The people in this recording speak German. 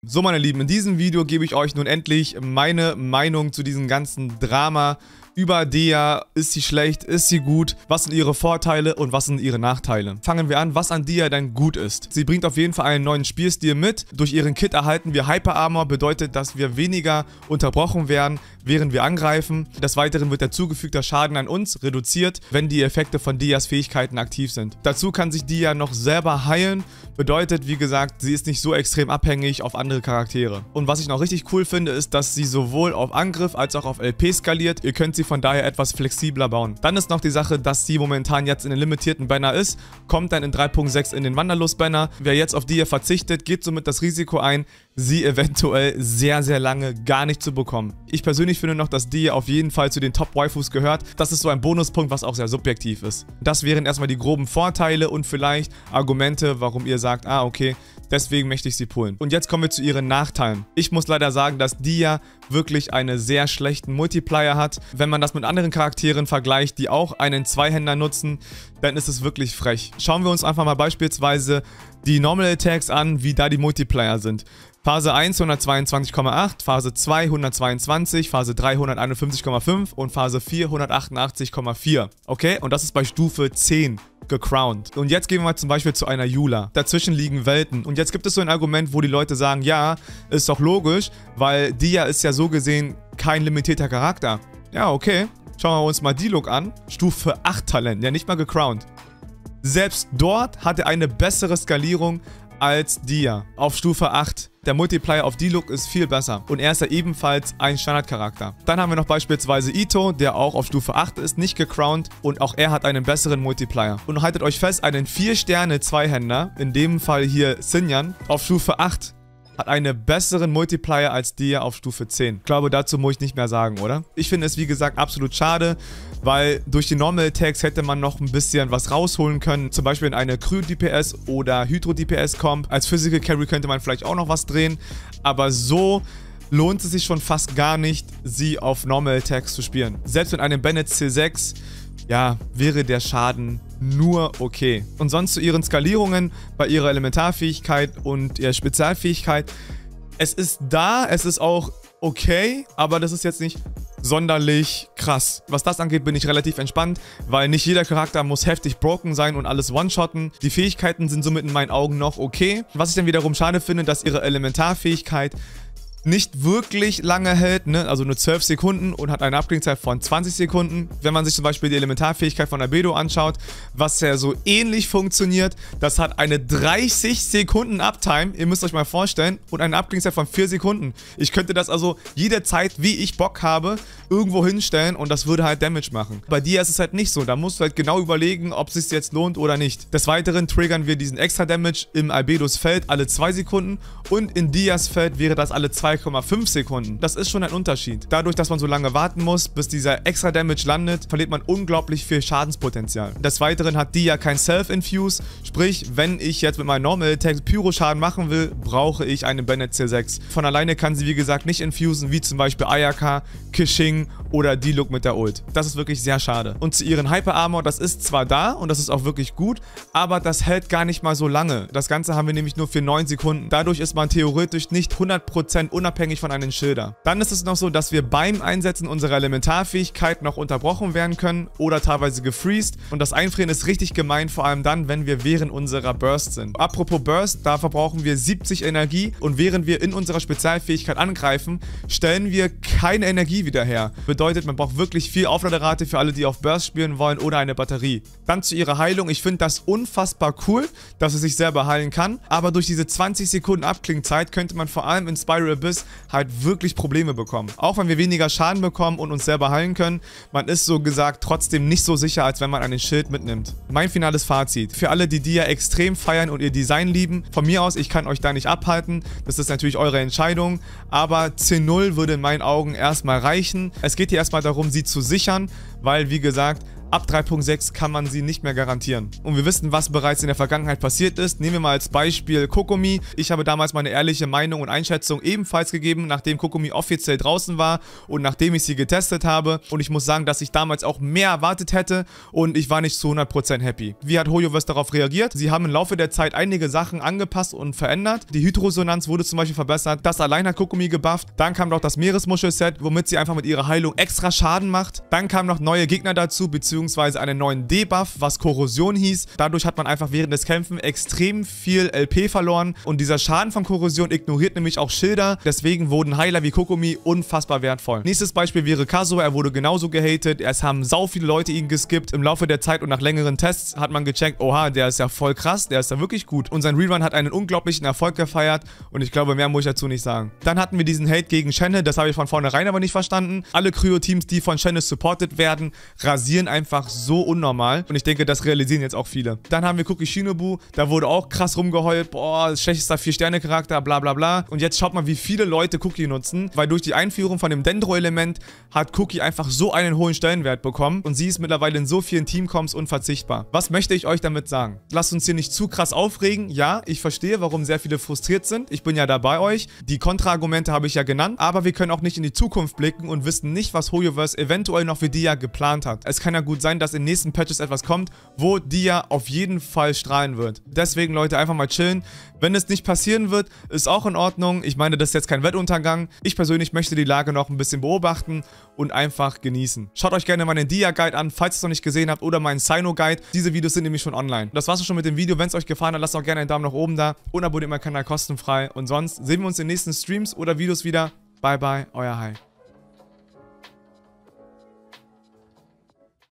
So, meine Lieben, in diesem Video gebe ich euch nun endlich meine Meinung zu diesem ganzen Drama über Dia. Ist sie schlecht? Ist sie gut? Was sind ihre Vorteile und was sind ihre Nachteile? Fangen wir an, was an Dia denn gut ist. Sie bringt auf jeden Fall einen neuen Spielstil mit. Durch ihren Kit erhalten wir Hyper Armor, bedeutet, dass wir weniger unterbrochen werden, während wir angreifen. Des Weiteren wird der zugefügte Schaden an uns reduziert, wenn die Effekte von Dias Fähigkeiten aktiv sind. Dazu kann sich Dia noch selber heilen, bedeutet, wie gesagt, sie ist nicht so extrem abhängig auf andere Charaktere. Und was ich noch richtig cool finde, ist, dass sie sowohl auf Angriff als auch auf LP skaliert. Ihr könnt sie von daher etwas flexibler bauen. Dann ist noch die Sache, dass sie momentan jetzt in den limitierten Banner ist, kommt dann in 3.6 in den Wanderlust-Banner. Wer jetzt auf Dia verzichtet, geht somit das Risiko ein, sie eventuell sehr, sehr lange gar nicht zu bekommen. Ich persönlich finde noch, dass Dia auf jeden Fall zu den Top-Waifus gehört. Das ist so ein Bonuspunkt, was auch sehr subjektiv ist. Das wären erstmal die groben Vorteile und vielleicht Argumente, warum ihr sagt, ah, okay, deswegen möchte ich sie pullen. Und jetzt kommen wir zu ihren Nachteilen. Ich muss leider sagen, dass Dia wirklich einen sehr schlechten Multiplier hat. Wenn man das mit anderen Charakteren vergleicht, die auch einen Zweihänder nutzen, dann ist es wirklich frech. Schauen wir uns einfach mal beispielsweise die Normal Attacks an, wie da die Multiplier sind. Phase 1 122,8, Phase 2 122, Phase 3 151,5 und Phase 4 188,4. Okay, und das ist bei Stufe 10 gecrowned. Und jetzt gehen wir mal zum Beispiel zu einer Eula. Dazwischen liegen Welten. Und jetzt gibt es so ein Argument, wo die Leute sagen, ja, ist doch logisch, weil Dia ist ja so gesehen kein limitierter Charakter. Ja, okay. Schauen wir uns mal Diluc an. Stufe 8 Talent, ja nicht mal gecrowned. Selbst dort hat er eine bessere Skalierung als Dia auf Stufe 8. Der Multiplier auf Diluc ist viel besser und er ist ja ebenfalls ein Standardcharakter. Dann haben wir noch beispielsweise Itto, der auch auf Stufe 8 ist, nicht gecrowned und auch er hat einen besseren Multiplier. Und haltet euch fest, einen 4-Sterne-Zweihänder, in dem Fall hier Xinyan, auf Stufe 8 hat einen besseren Multiplier als Dia auf Stufe 10. Ich glaube, dazu muss ich nicht mehr sagen, oder? Ich finde es, wie gesagt, absolut schade, weil durch die Normal Attacks hätte man noch ein bisschen was rausholen können. Zum Beispiel in eine Kryo-DPS oder Hydro-DPS-Comp. Als Physical Carry könnte man vielleicht auch noch was drehen, aber so lohnt es sich schon fast gar nicht, sie auf Normal Attacks zu spielen. Selbst mit einem Bennett C6, ja, wäre der Schaden nur okay. Und sonst zu ihren Skalierungen bei ihrer Elementarfähigkeit und ihrer Spezialfähigkeit. Es ist da, es ist auch okay, aber das ist jetzt nicht sonderlich krass. Was das angeht, bin ich relativ entspannt, weil nicht jeder Charakter muss heftig broken sein und alles one-shotten. Die Fähigkeiten sind somit in meinen Augen noch okay. Was ich dann wiederum schade finde, dass ihre Elementarfähigkeit nicht wirklich lange hält, ne? Also nur 12 Sekunden und hat eine Abklingzeit von 20 Sekunden. Wenn man sich zum Beispiel die Elementarfähigkeit von Albedo anschaut, was ja so ähnlich funktioniert, das hat eine 30 Sekunden Uptime, ihr müsst euch mal vorstellen, und eine Abklingzeit von 4 Sekunden. Ich könnte das also jederzeit, wie ich Bock habe, irgendwo hinstellen und das würde halt Damage machen. Bei dir ist es halt nicht so, da musst du halt genau überlegen, ob es sich jetzt lohnt oder nicht. Des Weiteren triggern wir diesen extra Damage im Albedos Feld alle 2 Sekunden und in Dias Feld wäre das alle 2,5 Sekunden. Das ist schon ein Unterschied. Dadurch, dass man so lange warten muss, bis dieser extra Damage landet, verliert man unglaublich viel Schadenspotenzial. Des Weiteren hat Dia kein Self-Infuse, sprich, wenn ich jetzt mit meinem Normal Attack Pyro-Schaden machen will, brauche ich einen Bennett C6. Von alleine kann sie, wie gesagt, nicht infusen, wie zum Beispiel Ayaka, Keqing oder Diluc mit der Ult. Das ist wirklich sehr schade. Und zu ihren Hyper Armor, das ist zwar da und das ist auch wirklich gut, aber das hält gar nicht mal so lange. Das Ganze haben wir nämlich nur für 9 Sekunden. Dadurch ist man theoretisch nicht 100% unabhängig von einem Schilder. Dann ist es noch so, dass wir beim Einsetzen unserer Elementarfähigkeit noch unterbrochen werden können oder teilweise gefreezed. Und das Einfrieren ist richtig gemein, vor allem dann, wenn wir während unserer Burst sind. Apropos Burst, da verbrauchen wir 70 Energie und während wir in unserer Spezialfähigkeit angreifen, stellen wir keine Energie wieder her. Bedeutet, man braucht wirklich viel Aufladerate für alle, die auf Burst spielen wollen oder eine Batterie. Dann zu ihrer Heilung. Ich finde das unfassbar cool, dass sie sich selber heilen kann, aber durch diese 20 Sekunden Abklingzeit könnte man vor allem in Spiral Abyss halt wirklich Probleme bekommen. Auch wenn wir weniger Schaden bekommen und uns selber heilen können, man ist so gesagt trotzdem nicht so sicher, als wenn man einen Schild mitnimmt. Mein finales Fazit. Für alle, die Dia extrem feiern und ihr Design lieben, von mir aus, ich kann euch da nicht abhalten. Das ist natürlich eure Entscheidung, aber C0 würde in meinen Augen erstmal reichen. Es geht hier erstmal darum, sie zu sichern, weil, wie gesagt, Ab 3.6 kann man sie nicht mehr garantieren. Und wir wissen, was bereits in der Vergangenheit passiert ist. Nehmen wir mal als Beispiel Kokomi. Ich habe damals meine ehrliche Meinung und Einschätzung ebenfalls gegeben, nachdem Kokomi offiziell draußen war und nachdem ich sie getestet habe. Und ich muss sagen, dass ich damals auch mehr erwartet hätte und ich war nicht zu 100% happy. Wie hat HoYoverse darauf reagiert? Sie haben im Laufe der Zeit einige Sachen angepasst und verändert. Die Hydrosonanz wurde zum Beispiel verbessert. Das allein hat Kokomi gebufft. Dann kam noch das Meeresmuschel-Set, womit sie einfach mit ihrer Heilung extra Schaden macht. Dann kamen noch neue Gegner dazu, beziehungsweise einen neuen Debuff, was Korrosion hieß. Dadurch hat man einfach während des Kämpfen extrem viel LP verloren und dieser Schaden von Korrosion ignoriert nämlich auch Schilder. Deswegen wurden Heiler wie Kokomi unfassbar wertvoll. Nächstes Beispiel wäre Kazuha. Er wurde genauso gehatet. Es haben sau viele Leute ihn geskippt. Im Laufe der Zeit und nach längeren Tests hat man gecheckt, oha, der ist ja voll krass, der ist ja wirklich gut. Und sein Rerun hat einen unglaublichen Erfolg gefeiert und ich glaube, mehr muss ich dazu nicht sagen. Dann hatten wir diesen Hate gegen Shen-He, das habe ich von vornherein aber nicht verstanden. Alle Kryo-Teams, die von Shen-He supported werden, rasieren einfach so unnormal und ich denke, das realisieren jetzt auch viele. Dann haben wir Cookie Shinobu, da wurde auch krass rumgeheult, boah, schlechtester 4-Sterne-Charakter, bla bla bla. Und jetzt schaut mal, wie viele Leute Cookie nutzen, weil durch die Einführung von dem Dendro-Element hat Cookie einfach so einen hohen Stellenwert bekommen und sie ist mittlerweile in so vielen Teamcoms unverzichtbar. Was möchte ich euch damit sagen? Lasst uns hier nicht zu krass aufregen. Ja, ich verstehe, warum sehr viele frustriert sind. Ich bin ja da bei euch. Die Kontraargumente habe ich ja genannt, aber wir können auch nicht in die Zukunft blicken und wissen nicht, was HoYoverse eventuell noch für Dia geplant hat. Es kann ja gut sein, dass in den nächsten Patches etwas kommt, wo Dia auf jeden Fall strahlen wird. Deswegen, Leute, einfach mal chillen. Wenn es nicht passieren wird, ist auch in Ordnung. Ich meine, das ist jetzt kein Weltuntergang. Ich persönlich möchte die Lage noch ein bisschen beobachten und einfach genießen. Schaut euch gerne meinen Dia-Guide an, falls ihr es noch nicht gesehen habt, oder meinen Sino-Guide. Diese Videos sind nämlich schon online. Das war's schon mit dem Video. Wenn es euch gefallen hat, lasst auch gerne einen Daumen nach oben da und abonniert meinen Kanal kostenfrei. Und sonst sehen wir uns in den nächsten Streams oder Videos wieder. Bye bye, euer Hai.